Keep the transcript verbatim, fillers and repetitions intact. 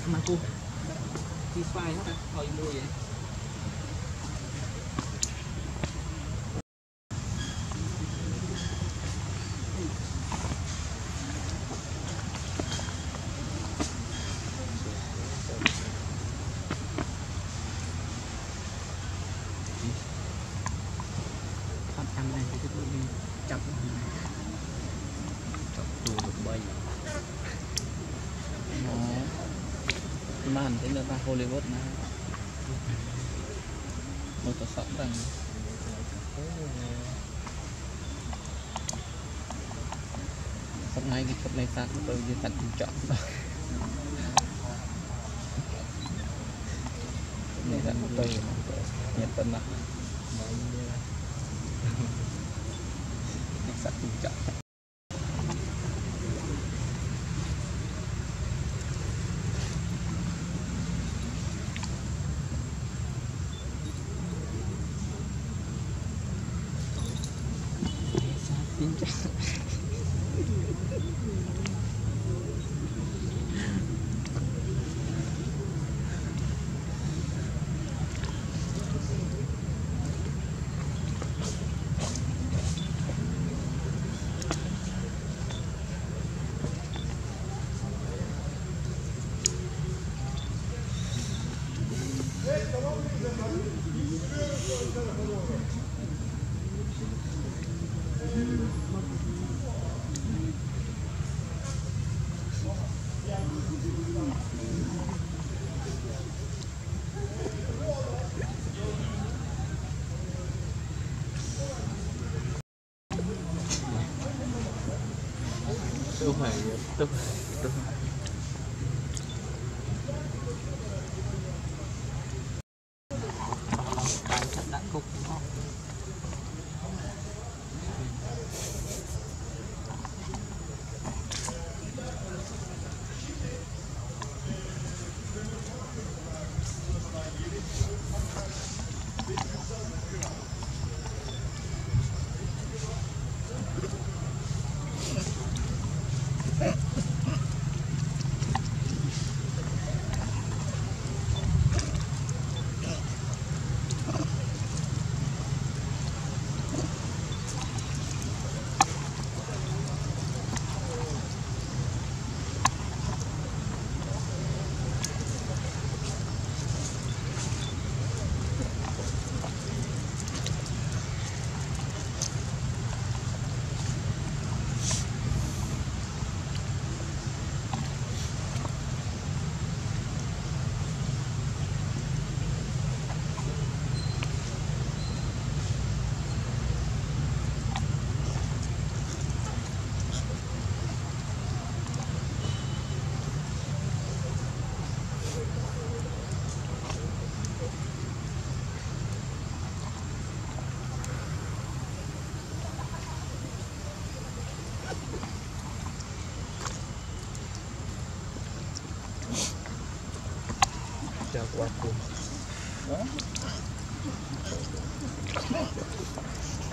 mà cô đi xoay hết á thôi mua vậy ăn này thì tôi đi chậm chậm tù được bay nó màn thế là ta Hollywood mà một tờ sẵn rằng sắp ngay cái chụp này sẵn tôi đi tặng chọn này sẵn tôi nhận tân mặt sẵn chọn Xin chào. Tôi phải tôi tôi cái chất đã cục không chào qua cùng đó